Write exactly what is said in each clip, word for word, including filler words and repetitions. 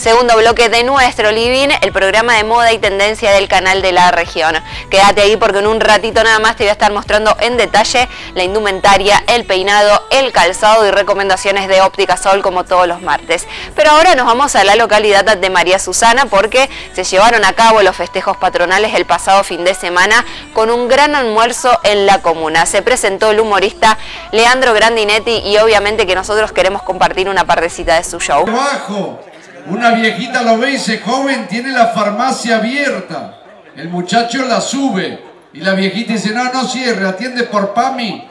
segundo bloque de nuestro Living, el programa de moda y tendencia del canal de la región. Quédate ahí porque en un ratito nada más te voy a estar mostrando en detalle la indumentaria, el peinado, el calzado y recomendaciones de Óptica Sol como todos los martes. Pero ahora nos vamos a la localidad de María Susana porque se llevaron a cabo los festejos patronales el pasado fin de semana con un gran almuerzo en la comuna. Se presentó el humorista Leandro Grandinetti y obviamente que nosotros queremos compartir una partecita de su show. Abajo, una viejita lo ve y dice, joven, tiene la farmacia abierta. El muchacho la sube y la viejita dice, no, no cierre, atiende por PAMI.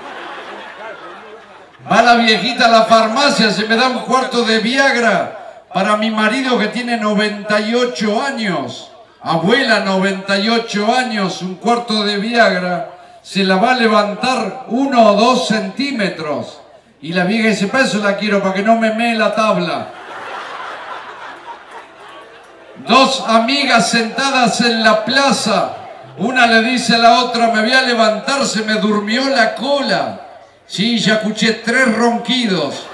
Va la viejita a la farmacia, se me da un cuarto de Viagra para mi marido que tiene noventa y ocho años. Abuela, noventa y ocho años, un cuarto de Viagra, se la va a levantar uno o dos centímetros. Y la vieja dice, para eso la quiero, para que no me mee la tabla. Dos amigas sentadas en la plaza, una le dice a la otra, me voy a levantar, se me durmió la cola. Sí, ya escuché tres ronquidos.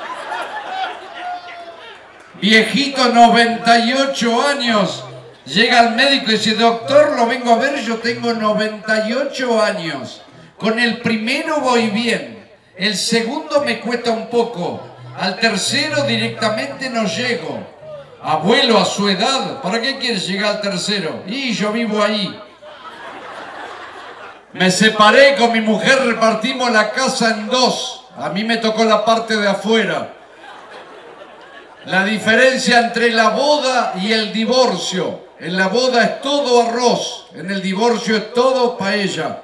Viejito, noventa y ocho años, llega al médico y dice, doctor, lo vengo a ver, yo tengo noventa y ocho años. Con el primero voy bien, el segundo me cuesta un poco, al tercero directamente no llego. Abuelo, a su edad, ¿para qué quieres llegar al tercero? Y yo vivo ahí. Me separé con mi mujer, repartimos la casa en dos. A mí me tocó la parte de afuera. La diferencia entre la boda y el divorcio. En la boda es todo arroz, en el divorcio es todo paella.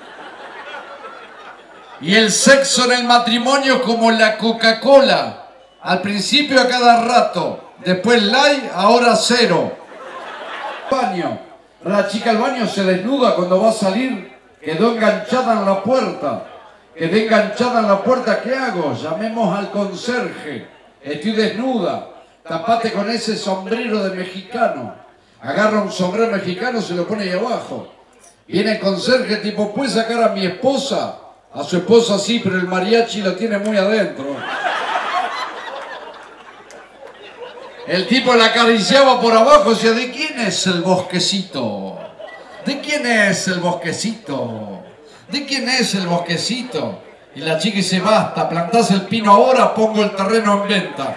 Y el sexo en el matrimonio como la Coca-Cola. Al principio a cada rato. Después light, ahora cero. Baño. La chica al baño se desnuda cuando va a salir. Quedó enganchada en la puerta. Quedé enganchada en la puerta. ¿Qué hago? Llamemos al conserje. Estoy desnuda. Tapate con ese sombrero de mexicano. Agarra un sombrero mexicano, se lo pone ahí abajo. Viene el conserje tipo, ¿puede sacar a mi esposa? A su esposa sí, pero el mariachi lo tiene muy adentro. El tipo la acariciaba por abajo y decía, ¿de quién es el bosquecito? ¿De quién es el bosquecito? ¿De quién es el bosquecito? Y la chica dice, basta, plantás el pino ahora, pongo el terreno en venta.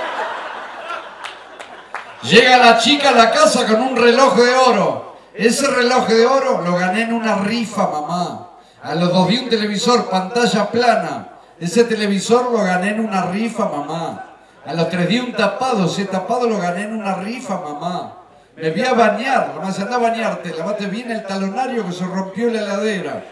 Llega la chica a la casa con un reloj de oro. Ese reloj de oro lo gané en una rifa, mamá. A los dos di un televisor, pantalla plana. Ese televisor lo gané en una rifa, mamá. A los tres di un tapado, ese tapado lo gané en una rifa, mamá. Me voy a bañar, nomás anda a bañarte, lavate bien el talonario que se rompió la heladera.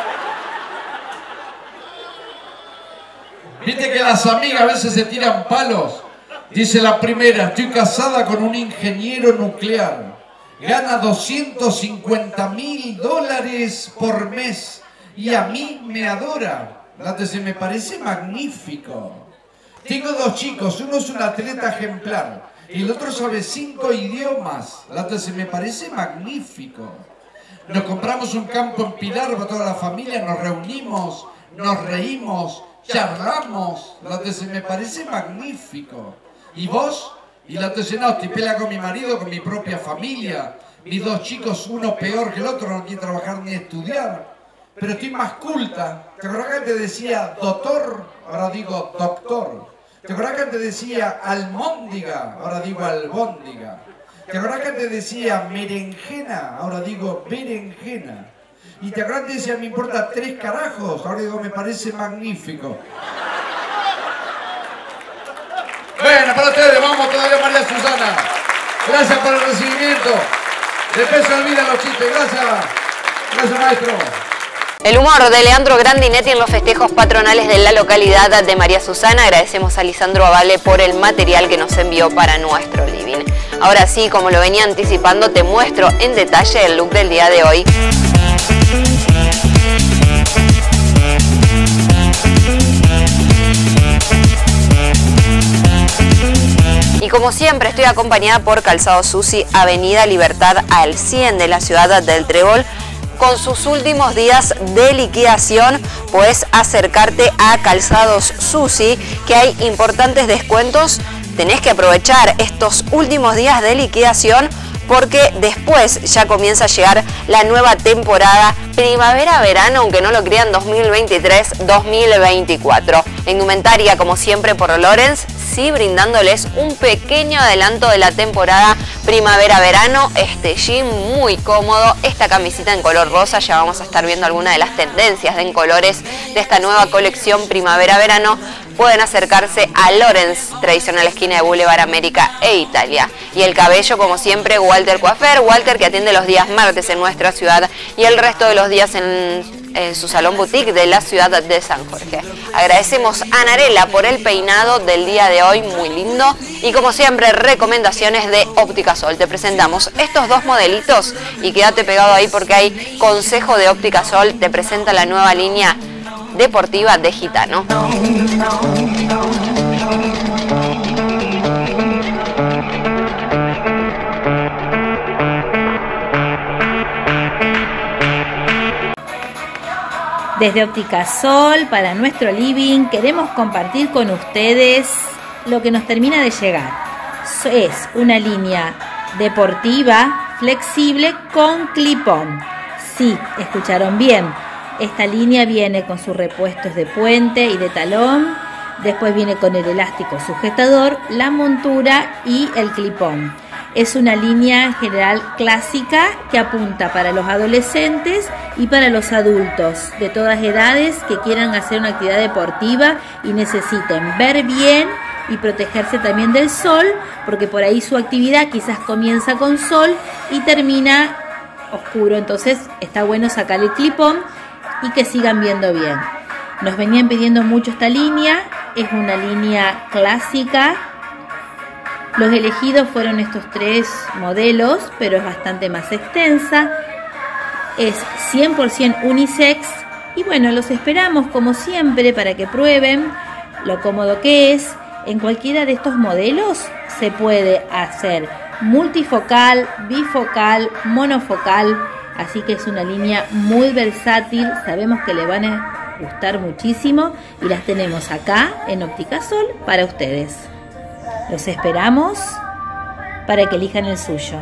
Viste que las amigas a veces se tiran palos. Dice la primera, estoy casada con un ingeniero nuclear. Gana doscientos cincuenta mil dólares por mes y a mí me adora. Se me parece magnífico. Tengo dos chicos, uno es un atleta ejemplar y el otro sabe cinco idiomas. Se me parece magnífico. Nos compramos un campo en Pilar para toda la familia, nos reunimos, nos reímos, charlamos. Se me parece magnífico. ¿Y vos? Y la otra dice, no, estoy pelea con mi marido, con mi propia familia. Mis dos chicos, uno peor que el otro, no quiere trabajar ni estudiar. Pero estoy más culta. ¿Te acuerdas que antes decía doctor? Ahora digo doctor. ¿Te acuerdas que antes decía almóndiga? Ahora digo albóndiga. ¿Te acuerdas que antes decía merenjena? Ahora digo berenjena. ¿Y te acuerdas que antes decía me importa tres carajos? Ahora digo me parece magnífico. Bueno, para ustedes, vamos todavía María Susana. Gracias por el recibimiento. Después se olvidan los chistes. Gracias. Gracias, maestro. El humor de Leandro Grandinetti en los festejos patronales de la localidad de María Susana. Agradecemos a Lisandro Avale por el material que nos envió para nuestro living. Ahora sí, como lo venía anticipando, te muestro en detalle el look del día de hoy. Y como siempre estoy acompañada por Calzado Susi, Avenida Libertad al cien de la ciudad del Trébol, con sus últimos días de liquidación. Puedes acercarte a Calzados Susi, que hay importantes descuentos tenés que aprovechar estos últimos días de liquidación, porque después ya comienza a llegar la nueva temporada primavera-verano, aunque no lo crean, dos mil veintitrés dos mil veinticuatro. La indumentaria, como siempre, por Lorenz, sí brindándoles un pequeño adelanto de la temporada primavera-verano. Este jean muy cómodo, esta camisita en color rosa, ya vamos a estar viendo algunas de las tendencias en colores de esta nueva colección primavera-verano. Pueden acercarse a Lorenz, tradicional esquina de Boulevard América e Italia. Y el cabello, como siempre, Walter Coiffeur. Walter, que atiende los días martes en nuestra ciudad y el resto de los días en, en su salón boutique de la ciudad de San Jorge. Agradecemos a Narela por el peinado del día de hoy, muy lindo. Y como siempre, recomendaciones de Óptica Sol. Te presentamos estos dos modelitos y quédate pegado ahí porque hay consejo de Óptica Sol. Te presenta la nueva línea deportiva de Gitano. Desde Óptica Sol, para nuestro living, queremos compartir con ustedes lo que nos termina de llegar. Es una línea deportiva, flexible, con clip-on. Sí, escucharon bien. Esta línea viene con sus repuestos de puente y de talón, después viene con el elástico sujetador, la montura y el clip-on. Es una línea general clásica que apunta para los adolescentes y para los adultos de todas edades que quieran hacer una actividad deportiva y necesiten ver bien y protegerse también del sol, porque por ahí su actividad quizás comienza con sol y termina oscuro, entonces está bueno sacar el clip-on y que sigan viendo bien. Nos venían pidiendo mucho esta línea, es una línea clásica. Los elegidos fueron estos tres modelos, pero es bastante más extensa. Es cien por ciento unisex y bueno, los esperamos como siempre para que prueben lo cómodo que es. En cualquiera de estos modelos se puede hacer multifocal, bifocal, monofocal. Así que es una línea muy versátil, sabemos que le van a gustar muchísimo y las tenemos acá en Óptica Sol para ustedes. Los esperamos para que elijan el suyo.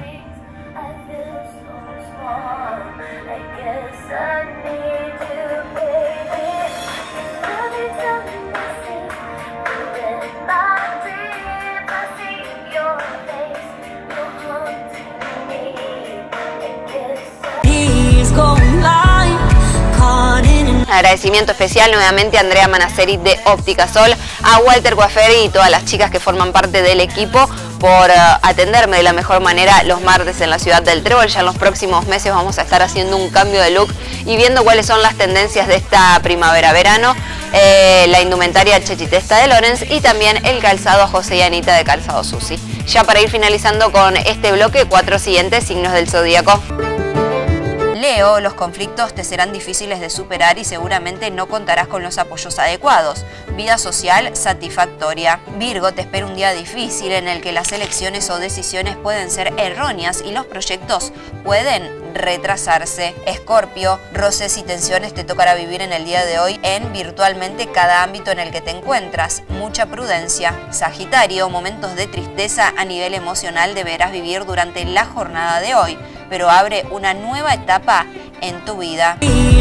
Agradecimiento especial nuevamente a Andrea Manaceri de Óptica Sol, a Walter Coiffeur y todas las chicas que forman parte del equipo por uh, atenderme de la mejor manera los martes en la ciudad del Trébol. Ya en los próximos meses vamos a estar haciendo un cambio de look y viendo cuáles son las tendencias de esta primavera-verano. Eh, la indumentaria Chechitesta de Lorenz y también el calzado José y Anita de Calzado Susi. Ya para ir finalizando con este bloque, cuatro siguientes signos del zodíaco. Leo, los conflictos te serán difíciles de superar y seguramente no contarás con los apoyos adecuados. Vida social satisfactoria. Virgo, te espera un día difícil en el que las elecciones o decisiones pueden ser erróneas y los proyectos pueden retrasarse. Escorpio, roces y tensiones te tocará vivir en el día de hoy en virtualmente cada ámbito en el que te encuentras. Mucha prudencia. Sagitario, momentos de tristeza a nivel emocional deberás vivir durante la jornada de hoy, pero abre una nueva etapa en tu vida.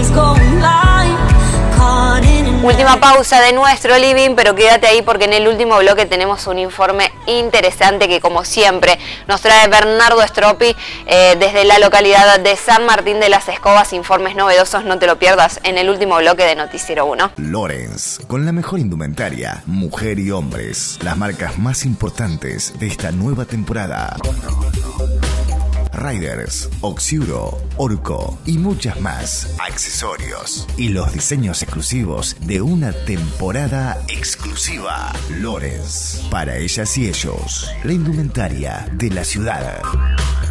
Última pausa de nuestro living, pero quédate ahí porque en el último bloque tenemos un informe interesante que, como siempre, nos trae Bernardo Stroppi eh, desde la localidad de San Martín de las Escobas. Informes novedosos, no te lo pierdas en el último bloque de Noticiero uno. Lorenz, con la mejor indumentaria, mujer y hombres, las marcas más importantes de esta nueva temporada. Riders, Oxiuro, Orco y muchas más. Accesorios y los diseños exclusivos de una temporada exclusiva. Lorenz, para ellas y ellos, la indumentaria de la ciudad.